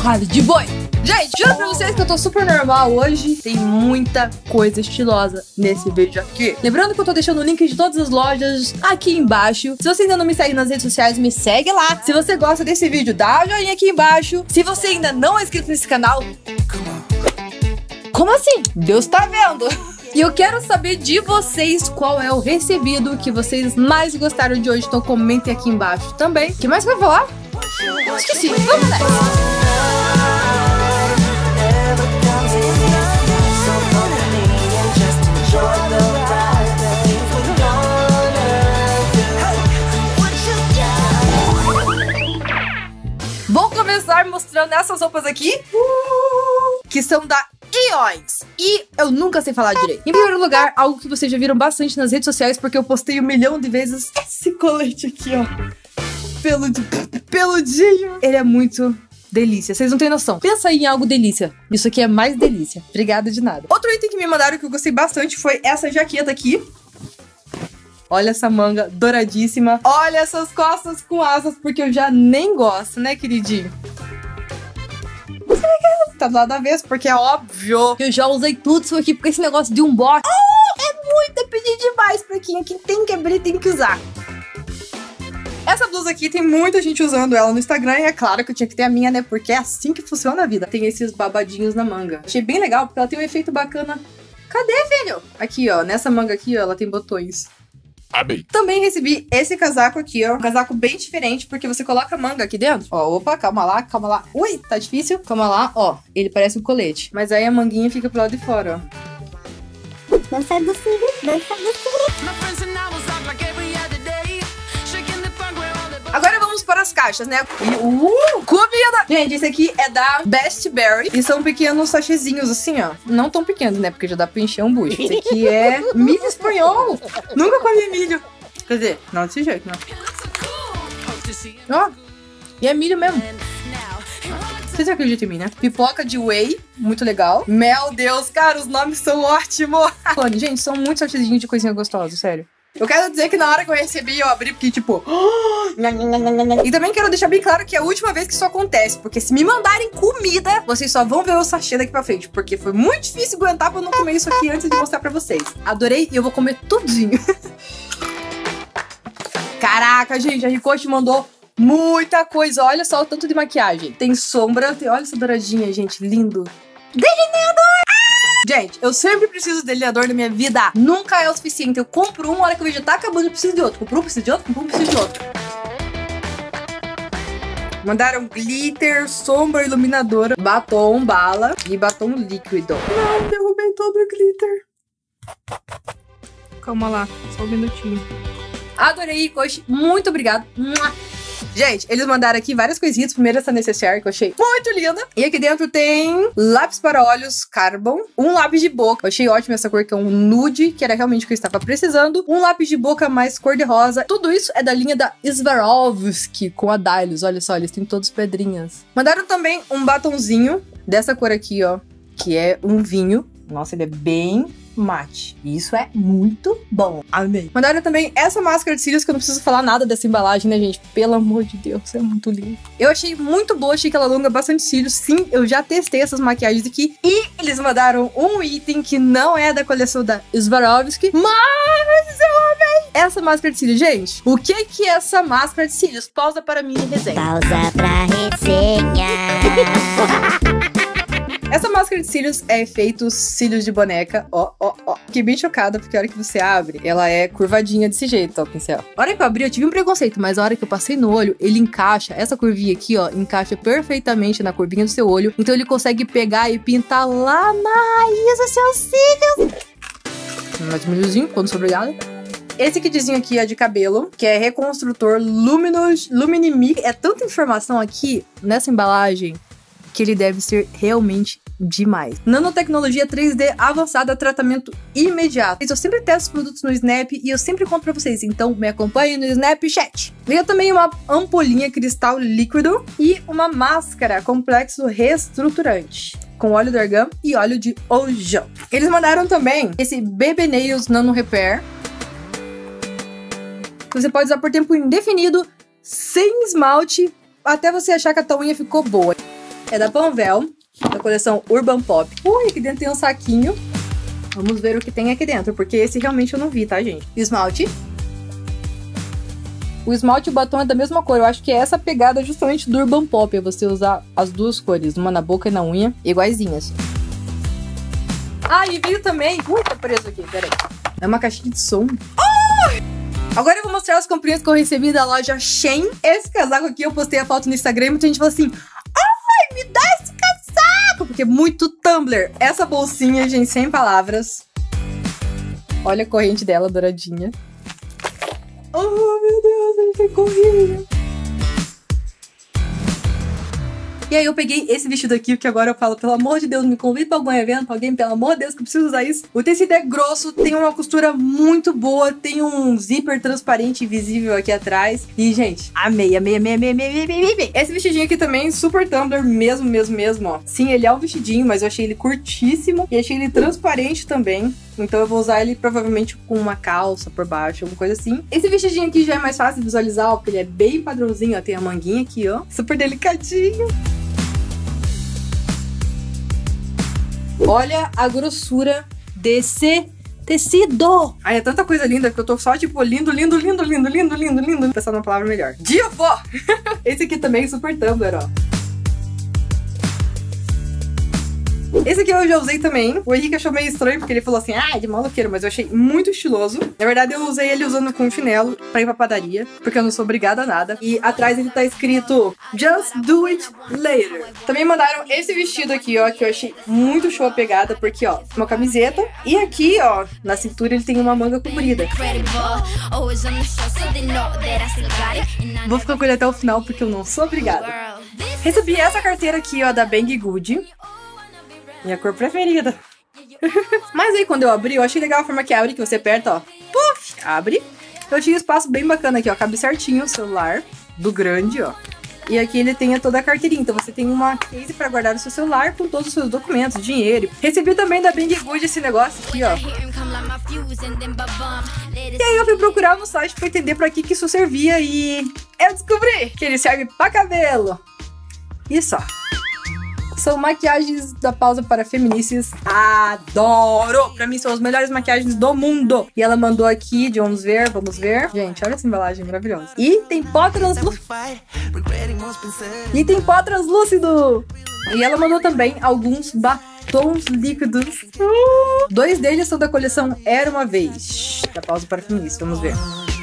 porrada de boi. Gente, juro pra vocês que eu tô super normal hoje. Tem muita coisa estilosa nesse vídeo aqui. Lembrando que eu tô deixando o link de todas as lojas aqui embaixo. Se você ainda não me segue nas redes sociais, me segue lá. Se você gosta desse vídeo, dá um joinha aqui embaixo. Se você ainda não é inscrito nesse canal... Como assim? Deus tá vendo. E eu quero saber de vocês qual é o recebido que vocês mais gostaram de hoje. Então comentem aqui embaixo também. O que mais que eu vou falar? Esqueci. Vamos nessa. Vou começar mostrando essas roupas aqui, que são da Iões. E eu nunca sei falar direito. Em primeiro lugar, algo que vocês já viram bastante nas redes sociais, porque eu postei 1 milhão de vezes. Esse colete aqui, ó. Peludinho. Ele é muito delícia. Vocês não têm noção. Pensa aí em algo delícia. Isso aqui é mais delícia. Obrigada de nada. Outro item que me mandaram que eu gostei bastante foi essa jaqueta aqui. Olha essa manga douradíssima. Olha essas costas com asas, porque eu já nem gosto, né, queridinho? Tá do lado da vez, porque é óbvio que eu já usei tudo isso aqui, porque esse negócio de unboxing é muito pedir demais pra quem tem que abrir, tem que usar. Essa blusa aqui tem muita gente usando ela no Instagram e é claro que eu tinha que ter a minha, né? Porque é assim que funciona a vida. Tem esses babadinhos na manga. Achei bem legal, porque ela tem um efeito bacana. Cadê, filho? Aqui, ó. Nessa manga aqui, ó, ela tem botões. Amei. Também recebi esse casaco aqui, ó. Um casaco bem diferente, porque você coloca a manga aqui dentro. Ó, opa, calma lá, calma lá. Ui, tá difícil. Calma lá, ó. Ele parece um colete. Mas aí a manguinha fica pro lado de fora, ó. Não sai do cílio, não sai do cílio. Agora vamos para as caixas, né? Comida! Gente, esse aqui é da Best Berry. E são pequenos sachezinhos, assim, ó. Não tão pequenos, né? Porque já dá pra encher um bucho. Esse aqui é milho espanhol. Nunca comi milho. Quer dizer, não desse jeito, não. Ó, e é milho mesmo. Vocês acreditam em mim, né? Pipoca de whey, muito legal. Meu Deus, cara, os nomes são ótimos. Gente, são muitos sachezinhos de coisinha gostosa, sério. Eu quero dizer que na hora que eu recebi, eu abri porque, tipo... E também quero deixar bem claro que é a última vez que isso acontece. Porque se me mandarem comida, vocês só vão ver o sachê daqui pra frente. Porque foi muito difícil aguentar pra eu não comer isso aqui antes de mostrar pra vocês. Adorei e eu vou comer tudinho. Caraca, gente, a Ricoche mandou muita coisa. Olha só o tanto de maquiagem. Tem sombra, olha essa douradinha, gente, lindo. Delineador! Gente, eu sempre preciso de delineador na minha vida. Nunca é o suficiente. Eu compro um, a hora que eu vejo tá acabando, eu preciso de outro. Compro um, preciso de outro, compro um, preciso de outro. Mandaram glitter, sombra iluminadora, batom bala e batom líquido. Não, derrubei todo o glitter. Calma lá, só um minutinho. Adorei, Coach. Muito obrigada. Gente, eles mandaram aqui várias coisinhas. Primeiro essa necessaire que eu achei muito linda. E aqui dentro tem lápis para olhos Carbon. Um lápis de boca. Eu achei ótimo essa cor que é um nude, que era realmente o que eu estava precisando. Um lápis de boca mais cor de rosa. Tudo isso é da linha da Swarovski com a Dylos. Olha só, eles têm todos pedrinhas. Mandaram também um batonzinho dessa cor aqui, ó. Que é um vinho. Nossa, ele é bem... mate. Isso é muito bom. Amei. Mandaram também essa máscara de cílios, que eu não preciso falar nada dessa embalagem, né, gente? Pelo amor de Deus, é muito lindo. Eu achei muito boa, achei que ela alonga bastante cílios. Sim, eu já testei essas maquiagens aqui. E eles mandaram um item que não é da coleção da Swarovski, mas eu amei essa máscara de cílios, gente. O que é essa máscara de cílios? Pausa para mim e resenha. Pausa pra resenha. Essa máscara de cílios é efeito cílios de boneca. Ó, ó, ó. Fiquei bem chocada, porque a hora que você abre, ela é curvadinha desse jeito, ó, pincel. A hora que eu abri, eu tive um preconceito, mas a hora que eu passei no olho, ele encaixa. Essa curvinha aqui, ó, encaixa perfeitamente na curvinha do seu olho. Então ele consegue pegar e pintar lá na raiz dos seus cílios. Mais um milhozinho, quando sou obrigada. Esse kitzinho aqui é de cabelo, que é reconstrutor Luminimic. É tanta informação aqui nessa embalagem que ele deve ser realmente demais. Nanotecnologia 3D avançada, tratamento imediato. Eu sempre testo os produtos no Snap e eu sempre conto pra vocês, então me acompanhem no Snapchat. Veio também uma ampolinha cristal líquido e uma máscara complexo reestruturante, com óleo de argan e óleo de ojão. Eles mandaram também esse BB Nails Nano Repair, que você pode usar por tempo indefinido, sem esmalte, até você achar que a tua unha ficou boa. é da Panvel, da coleção Urban Pop. Ui, aqui dentro tem um saquinho. Vamos ver o que tem aqui dentro, porque esse realmente eu não vi, tá, gente? Esmalte. O esmalte e o batom é da mesma cor. Eu acho que é essa pegada justamente do Urban Pop. É você usar as duas cores, uma na boca e na unha, iguaizinhas. Ah, e veio também... Ui, tá preso aqui, peraí. É uma caixinha de som. Oh! Agora eu vou mostrar as comprinhas que eu recebi da loja Shein. Esse casaco aqui, eu postei a foto no Instagram e muita gente falou assim... Ai, me dá esse casaco! Porque é muito Tumblr. Essa bolsinha, gente, sem palavras. Olha a corrente dela, douradinha. Oh, meu Deus, ele tem corrida. E aí eu peguei esse vestido aqui, que agora eu falo, pelo amor de Deus, me convida pra algum evento, alguém, pelo amor de Deus, que eu preciso usar isso. O tecido é grosso, tem uma costura muito boa, tem um zíper transparente e visível aqui atrás. E, gente, amei. Esse vestidinho aqui também, super Tumblr, mesmo, ó. Sim, ele é um vestidinho, mas eu achei ele curtíssimo e achei ele transparente também. Então eu vou usar ele provavelmente com uma calça por baixo, alguma coisa assim. Esse vestidinho aqui já é mais fácil de visualizar, ó, porque ele é bem padrãozinho, ó. Tem a manguinha aqui, ó. Super delicadinho. Olha a grossura desse tecido. Ai, é tanta coisa linda que eu tô só, tipo, lindo. Pensando numa palavra melhor. Divo! Esse aqui também é super Tumblr, ó. Esse aqui eu já usei também. O Henrique achou meio estranho, porque ele falou assim, ah, de maloqueiro, mas eu achei muito estiloso. Na verdade, eu usei ele usando com chinelo pra ir pra padaria, porque eu não sou obrigada a nada. E atrás ele tá escrito, Just do it later. Também mandaram esse vestido aqui, ó, que eu achei muito show a pegada, porque, ó, uma camiseta. E aqui, ó, na cintura ele tem uma manga comprida. Vou ficar com ele até o final, porque eu não sou obrigada. Recebi essa carteira aqui, ó, da Bang Good. Minha cor preferida. Mas aí quando eu abri, eu achei legal a forma que abre, que você aperta, ó. Puf, abre. Eu tinha um espaço bem bacana aqui, ó. Cabe certinho o celular do grande, ó. E aqui ele tem toda a carteirinha. Então você tem uma case pra guardar o seu celular com todos os seus documentos, dinheiro. Recebi também da Bang Good esse negócio aqui, ó. E aí eu fui procurar no site pra entender pra que isso servia e eu descobri que ele serve pra cabelo. Isso, ó. São maquiagens da Pausa para Feminices. Adoro! Pra mim são as melhores maquiagens do mundo. E ela mandou aqui, de vamos ver. Gente, olha essa embalagem maravilhosa. E tem pó translúcido. E ela mandou também alguns batons líquidos. 2 deles são da coleção Era Uma Vez, da Pausa para Feminices. Vamos ver.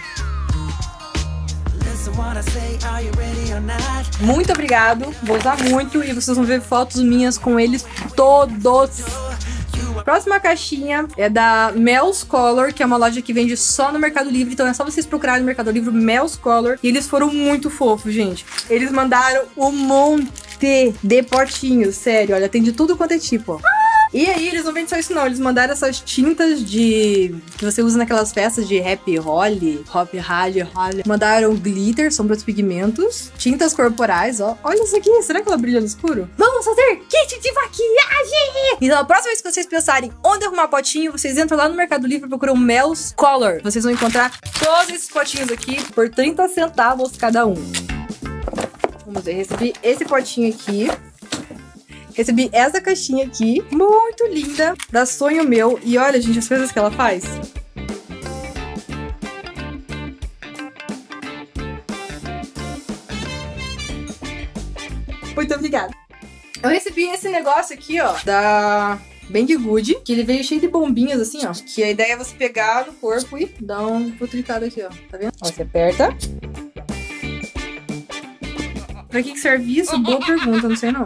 Muito obrigado, vou usar muito e vocês vão ver fotos minhas com eles todos. Próxima caixinha é da Mel's Color, que é uma loja que vende só no Mercado Livre, então é só vocês procurarem no Mercado Livre Mel's Color. E eles foram muito fofos, gente. Eles mandaram um monte de potinhos, sério, olha, tem de tudo quanto é tipo, ó. E aí, eles não vendem só isso não, eles mandaram essas tintas que você usa naquelas festas de Happy Holly, mandaram glitter, sombras pigmentos, tintas corporais, ó. Olha isso aqui, será que ela brilha no escuro? Vamos fazer kit de maquiagem! Então, a próxima vez que vocês pensarem onde arrumar potinho, vocês entram lá no Mercado Livre e procuram Mel's Color. Vocês vão encontrar todos esses potinhos aqui por 30 centavos cada um. Vamos ver, recebi esse potinho aqui. Recebi essa caixinha aqui, muito linda, da Sonho Meu. E olha, gente, as coisas que ela faz. Muito obrigada. Eu recebi esse negócio aqui, ó, da Bang Good, que ele veio cheio de bombinhas assim, ó. Que a ideia é você pegar no corpo e dar um putricado aqui, ó. Tá vendo? Ó, você aperta. Pra que serve isso? Boa pergunta, não sei não.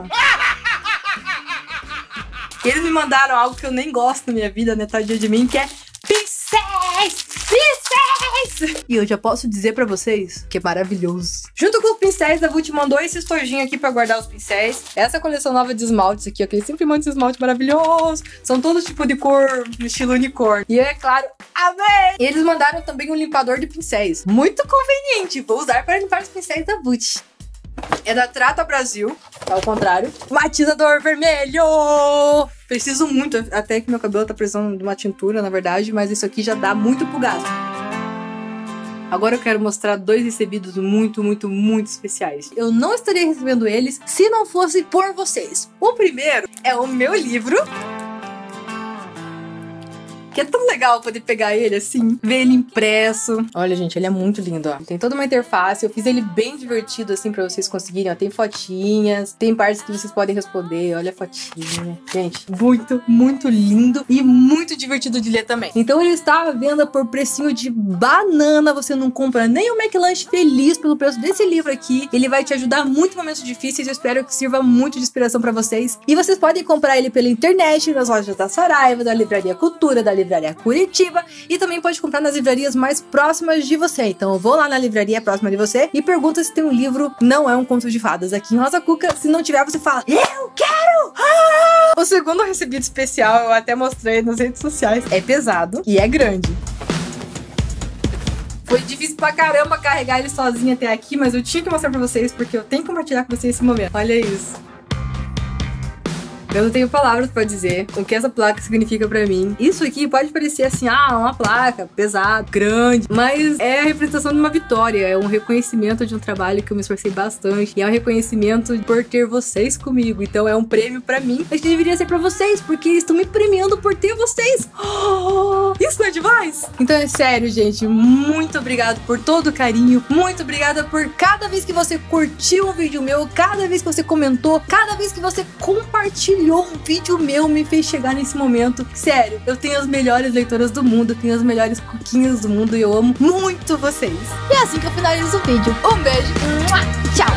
Eles me mandaram algo que eu nem gosto na minha vida, né, tadinha de mim, que é pincéis! E eu já posso dizer pra vocês que é maravilhoso. Junto com os pincéis, a Vult mandou esse estojinho aqui pra guardar os pincéis. Essa coleção nova de esmaltes aqui, ó, que eles sempre mandam esse esmalte maravilhoso. São todos tipo de cor, estilo unicórnio. E é claro, amei! E eles mandaram também um limpador de pincéis. Muito conveniente, vou usar para limpar os pincéis da Vult. É da Trata Brasil, tá ao contrário. Matizador vermelho! Preciso muito, até que meu cabelo tá precisando de uma tintura, na verdade, mas isso aqui já dá muito pro gasto. Agora eu quero mostrar 2 recebidos muito, muito, muito especiais. Eu não estaria recebendo eles se não fosse por vocês. O primeiro é o meu livro, que é tão legal poder pegar ele assim, ver ele impresso. Olha, gente, ele é muito lindo, ó. Tem toda uma interface, eu fiz ele bem divertido, assim, pra vocês conseguirem, ó. Tem fotinhas, tem partes que vocês podem responder, olha a fotinha. Gente, muito, muito lindo e muito divertido de ler também. Então ele está à venda por precinho de banana, você não compra nem o McLanche feliz pelo preço desse livro aqui. Ele vai te ajudar muito em momentos difíceis, eu espero que sirva muito de inspiração pra vocês. E vocês podem comprar ele pela internet, nas lojas da Saraiva, da Livraria Cultura, da Livraria Curitiba, e também pode comprar nas livrarias mais próximas de você. Então eu vou lá na livraria próxima de você e pergunta se tem um livro Não É um Conto de Fadas aqui em Rosa Cuca. Se não tiver, você fala, eu quero! O segundo recebido especial, eu até mostrei nas redes sociais, é pesado e é grande. Foi difícil pra caramba carregar ele sozinho até aqui, mas eu tinha que mostrar pra vocês porque eu tenho que compartilhar com vocês esse momento. Olha isso. Eu não tenho palavras pra dizer o que essa placa significa pra mim. Isso aqui pode parecer assim, uma placa pesada, grande, mas é a representação de uma vitória, é um reconhecimento de um trabalho que eu me esforcei bastante, e é um reconhecimento por ter vocês comigo. Então é um prêmio pra mim, mas que deveria ser pra vocês, porque eles estão me premiando por ter vocês. Isso não é demais? Então é sério, gente, muito obrigado por todo o carinho, muito obrigada por cada vez que você curtiu um vídeo meu, cada vez que você comentou, cada vez que você compartilhou um vídeo meu, me fez chegar nesse momento. Sério, eu tenho as melhores leitoras do mundo, eu tenho as melhores cuquinhas do mundo e eu amo muito vocês. E é assim que eu finalizo o vídeo. Um beijo, tchau!